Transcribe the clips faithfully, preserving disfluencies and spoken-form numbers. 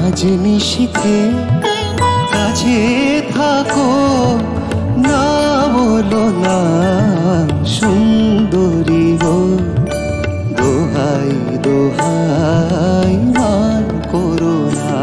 আজ নিশীথে কাছে থাকো না বলো না সুন্দরী গো দোহাই দোহাই মান করো না।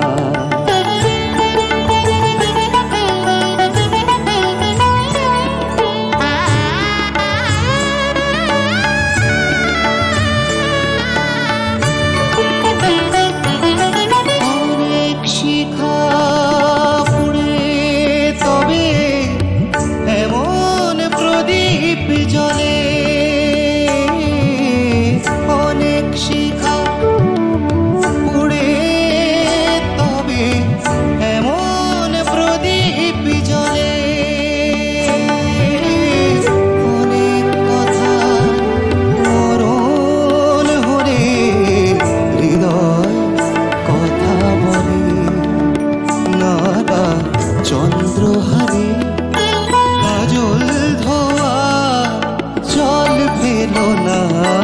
চন্দ্রহারে কাজল ধোয়া জল ফেলো না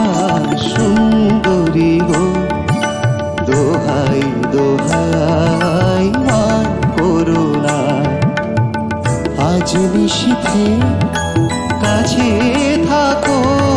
সুন্দরী গো দোহাই দোহাই মান করো না। আজ নিশীথে কাছে থাকো